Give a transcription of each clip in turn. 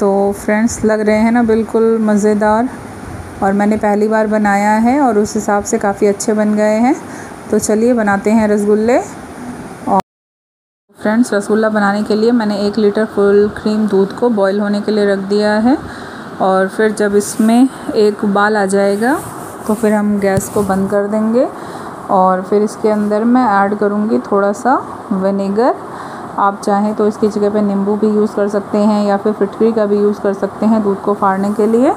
तो फ्रेंड्स लग रहे हैं ना बिल्कुल मज़ेदार, और मैंने पहली बार बनाया है और उस हिसाब से काफ़ी अच्छे बन गए हैं। तो चलिए बनाते हैं रसगुल्ले। और फ्रेंड्स रसगुल्ला बनाने के लिए मैंने 1 लीटर फुल क्रीम दूध को बॉईल होने के लिए रख दिया है, और फिर जब इसमें एक उबाल आ जाएगा तो फिर हम गैस को बंद कर देंगे। और फिर इसके अंदर मैं ऐड करूँगी थोड़ा सा विनेगर। आप चाहें तो इसकी जगह पे नींबू भी यूज़ कर सकते हैं या फिर फिटकरी का भी यूज़ कर सकते हैं दूध को फाड़ने के लिए।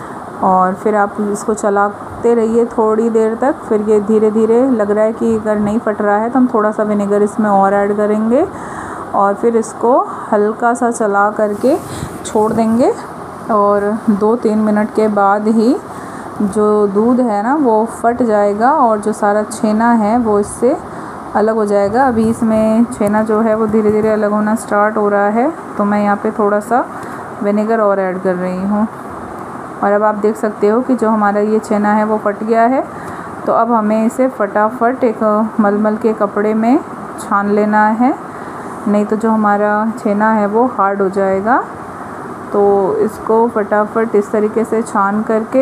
और फिर आप इसको चलाते रहिए थोड़ी देर तक। फिर ये धीरे धीरे लग रहा है कि अगर नहीं फट रहा है तो हम थोड़ा सा विनेगर इसमें और ऐड करेंगे, और फिर इसको हल्का सा चला करके छोड़ देंगे। और 2-3 मिनट के बाद ही जो दूध है ना वो फट जाएगा और जो सारा छेना है वो इससे अलग हो जाएगा। अभी इसमें छेना जो है वो धीरे धीरे अलग होना स्टार्ट हो रहा है, तो मैं यहाँ पे थोड़ा सा विनेगर और ऐड कर रही हूँ। और अब आप देख सकते हो कि जो हमारा ये छेना है वो फट गया है। तो अब हमें इसे फटाफट एक मलमल के कपड़े में छान लेना है, नहीं तो जो हमारा छेना है वो हार्ड हो जाएगा। तो इसको फटाफट इस तरीके से छान करके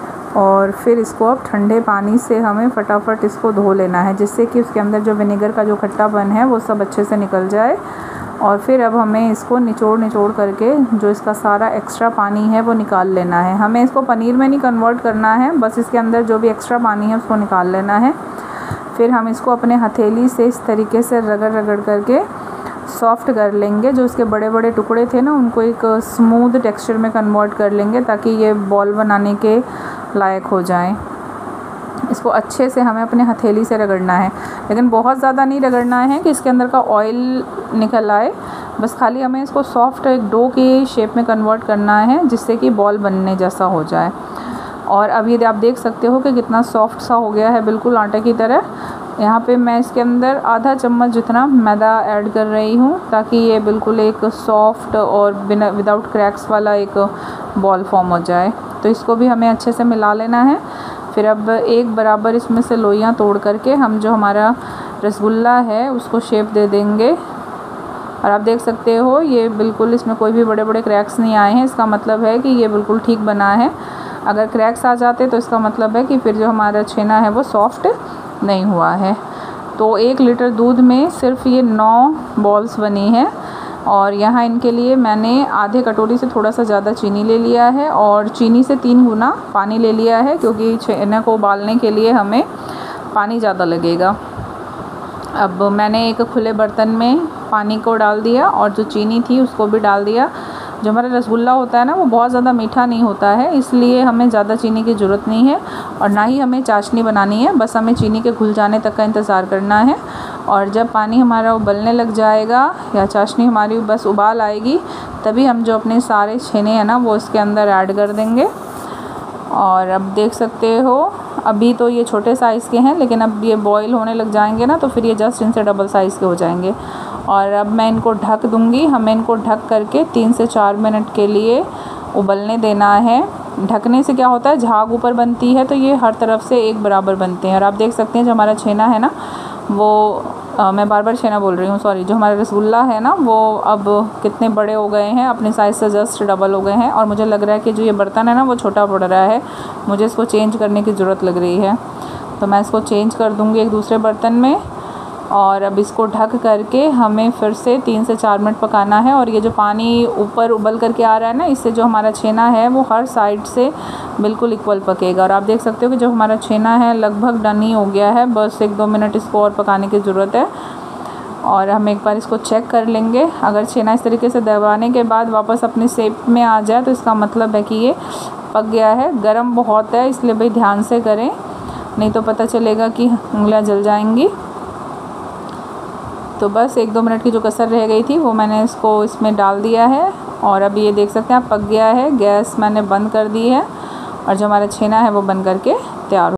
और फिर इसको अब ठंडे पानी से हमें फटाफट इसको धो लेना है, जिससे कि उसके अंदर जो विनेगर का जो खट्टापन है वो सब अच्छे से निकल जाए। और फिर अब हमें इसको निचोड़ करके जो इसका सारा एक्स्ट्रा पानी है वो निकाल लेना है। हमें इसको पनीर में नहीं कन्वर्ट करना है, बस इसके अंदर जो भी एक्स्ट्रा पानी है उसको निकाल लेना है। फिर हम इसको अपने हथेली से इस तरीके से रगड़ करके सॉफ्ट कर लेंगे। जो इसके बड़े बड़े टुकड़े थे ना उनको एक स्मूथ टेक्सचर में कन्वर्ट कर लेंगे, ताकि ये बॉल बनाने के लायक हो जाए। इसको अच्छे से हमें अपने हथेली से रगड़ना है, लेकिन बहुत ज़्यादा नहीं रगड़ना है कि इसके अंदर का ऑयल निकल आए। बस खाली हमें इसको सॉफ्ट एक डो की शेप में कन्वर्ट करना है, जिससे कि बॉल बनने जैसा हो जाए। और अब ये आप देख सकते हो कि कितना सॉफ्ट सा हो गया है, बिल्कुल आटे की तरह। यहाँ पे मैं इसके अंदर आधा चम्मच जितना मैदा ऐड कर रही हूँ, ताकि ये बिल्कुल एक सॉफ्ट और बिना विदाउट क्रैक्स वाला एक बॉल फॉर्म हो जाए। तो इसको भी हमें अच्छे से मिला लेना है। फिर अब एक बराबर इसमें से लोइयाँ तोड़ करके हम जो हमारा रसगुल्ला है उसको शेप दे देंगे। और आप देख सकते हो ये बिल्कुल इसमें कोई भी बड़े बड़े क्रैक्स नहीं आए हैं। इसका मतलब है कि ये बिल्कुल ठीक बना है। अगर क्रैक्स आ जाते तो इसका मतलब है कि फिर जो हमारा छेना है वो सॉफ्ट नहीं हुआ है। तो 1 लीटर दूध में सिर्फ ये 9 बॉल्स बनी हैं, और यहाँ इनके लिए मैंने आधे कटोरी से थोड़ा सा ज़्यादा चीनी ले लिया है और चीनी से 3 गुना पानी ले लिया है, क्योंकि छेने को उबालने के लिए हमें पानी ज़्यादा लगेगा। अब मैंने एक खुले बर्तन में पानी को डाल दिया और जो चीनी थी उसको भी डाल दिया। जो हमारा रसगुल्ला होता है ना वो बहुत ज़्यादा मीठा नहीं होता है, इसलिए हमें ज़्यादा चीनी की ज़रूरत नहीं है और ना ही हमें चाशनी बनानी है। बस हमें चीनी के घुल जाने तक का इंतज़ार करना है। और जब पानी हमारा उबलने लग जाएगा या चाशनी हमारी बस उबाल आएगी, तभी हम जो अपने सारे छेने हैं ना वो इसके अंदर ऐड कर देंगे। और अब देख सकते हो अभी तो ये छोटे साइज़ के हैं, लेकिन अब ये बॉईल होने लग जाएंगे ना तो फिर ये जस्ट इनसे डबल साइज़ के हो जाएंगे। और अब मैं इनको ढक दूँगी। हमें इनको ढक करके 3 से 4 मिनट के लिए उबलने देना है। ढकने से क्या होता है, झाग ऊपर बनती है तो ये हर तरफ से एक बराबर बनते हैं। और आप देख सकते हैं जो हमारा छेना है ना वो मैं बार बार छेना बोल रही हूँ, सॉरी, जो हमारा रसगुल्ला है ना वो अब कितने बड़े हो गए हैं, अपने साइज़ से जस्ट डबल हो गए हैं। और मुझे लग रहा है कि जो ये बर्तन है ना वो छोटा पड़ रहा है, मुझे इसको चेंज करने की ज़रूरत लग रही है। तो मैं इसको चेंज कर दूँगी एक दूसरे बर्तन में। और अब इसको ढक करके हमें फिर से 3 से 4 मिनट पकाना है। और ये जो पानी ऊपर उबल करके आ रहा है ना, इससे जो हमारा छेना है वो हर साइड से बिल्कुल इक्वल पकेगा। और आप देख सकते हो कि जो हमारा छेना है लगभग डन ही हो गया है, बस 1-2 मिनट इसको और पकाने की ज़रूरत है। और हम एक बार इसको चेक कर लेंगे। अगर छेना इस तरीके से दबाने के बाद वापस अपनी शेप में आ जाए तो इसका मतलब है कि ये पक गया है। गर्म बहुत है, इसलिए भाई ध्यान से करें, नहीं तो पता चलेगा कि उंगलियां जल जाएंगी। तो बस 1-2 मिनट की जो कसर रह गई थी वो मैंने इसको इसमें डाल दिया है। और अभी ये देख सकते हैं आप पक गया है। गैस मैंने बंद कर दी है और जो हमारा छेना है वो बन करके तैयार